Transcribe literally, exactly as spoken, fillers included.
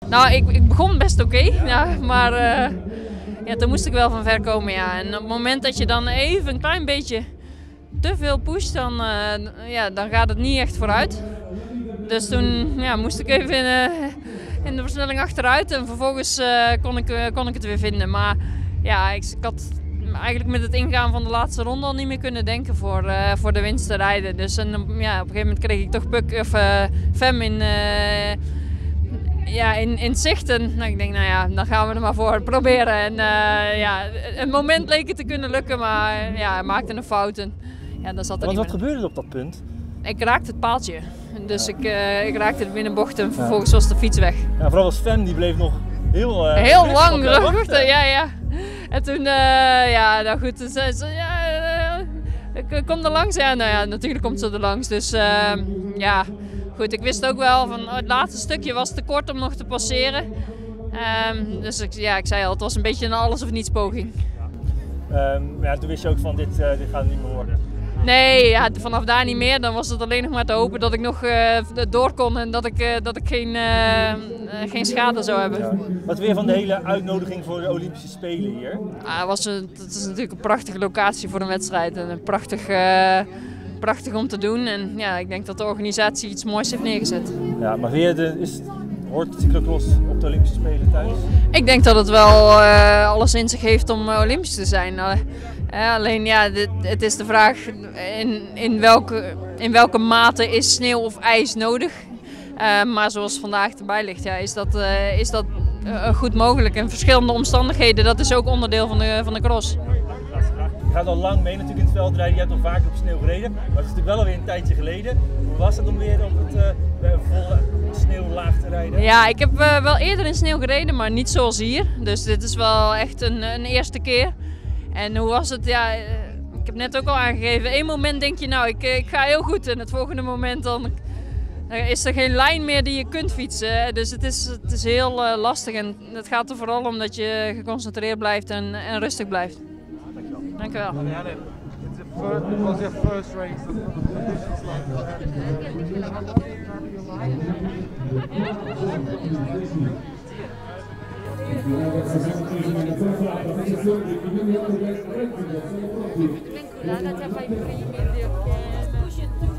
Nou, ik, ik begon best oké, okay, ja, maar uh, ja, toen moest ik wel van ver komen. Ja. En op het moment dat je dan even een klein beetje te veel pusht, dan, uh, ja, dan gaat het niet echt vooruit. Dus toen ja, moest ik even in, uh, in de versnelling achteruit en vervolgens uh, kon, ik, uh, kon ik het weer vinden. Maar ja, ik, ik had eigenlijk met het ingaan van de laatste ronde al niet meer kunnen denken voor, uh, voor de winst te rijden. Dus en, ja, op een gegeven moment kreeg ik toch Puck, of, uh, Fem in... Uh, Ja, in, in zicht. En nou, ik denk, nou ja, dan gaan we er maar voor proberen. En uh, ja, een moment leek het te kunnen lukken, maar ja, hij maakte een fout. En, ja, dan zat er Want niet wat meer. gebeurde er op dat punt? Ik raakte het paaltje. Dus ja. ik, uh, ik raakte het binnenbocht en vervolgens ja. was de fiets weg. Ja, vooral als Fem, die bleef nog heel... Uh, heel lang wachten, ja, ja. En toen, uh, ja, nou goed, dus, uh, ja, uh, ik kom er langs. Ja, nou ja, natuurlijk komt ze er langs. Dus uh, ja... Goed, ik wist ook wel van het laatste stukje was te kort om nog te passeren. Um, dus ik, ja, ik zei al, het was een beetje een alles of niets poging. Um, ja, toen wist je ook van dit, uh, dit gaat het niet meer worden. Nee, ja, vanaf daar niet meer. Dan was het alleen nog maar te hopen dat ik nog uh, door kon en dat ik, uh, dat ik geen, uh, uh, geen schade zou hebben. Ja. Wat weer van de hele uitnodiging voor de Olympische Spelen hier? Ah, was een, het is natuurlijk een prachtige locatie voor een wedstrijd en een prachtig... Uh, Prachtig om te doen en ja, ik denk dat de organisatie iets moois heeft neergezet. Ja, maar weer de, is, hoort de cyclocross op de Olympische Spelen thuis? Ik denk dat het wel uh, alles in zich heeft om uh, Olympisch te zijn. Uh, uh, alleen ja, dit, het is de vraag in, in, welke, in welke mate is sneeuw of ijs nodig. Uh, maar zoals vandaag erbij ligt, ja, is dat, uh, is dat uh, goed mogelijk. En verschillende omstandigheden, dat is ook onderdeel van de, van de cross. Je gaat al lang mee natuurlijk in het veldrijden, je hebt al vaak op sneeuw gereden, maar het is natuurlijk wel alweer een tijdje geleden. Hoe was het om weer op het uh, volle sneeuwlaag te rijden? Ja, ik heb uh, wel eerder in sneeuw gereden, maar niet zoals hier. Dus dit is wel echt een, een eerste keer. En hoe was het? Ja, uh, ik heb net ook al aangegeven, één moment denk je nou, ik, ik ga heel goed en het volgende moment dan uh, is er geen lijn meer die je kunt fietsen. Dus het is, het is heel uh, lastig en het gaat er vooral om dat je geconcentreerd blijft en, en rustig blijft. Dank u wel. Marianne, it was your first race. Vinculada até vai imprimir,